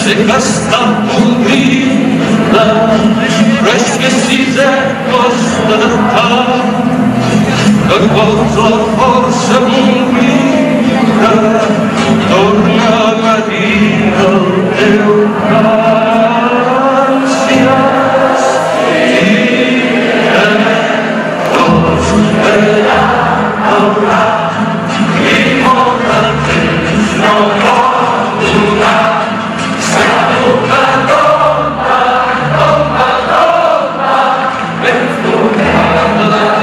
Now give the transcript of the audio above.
música està podrida, però és que sisè costa de tant, que vols la força movida, torna'm a dir el teu cant. Si has dit tots allà haurà i molt de temps no pot durar. Tomba, ben florada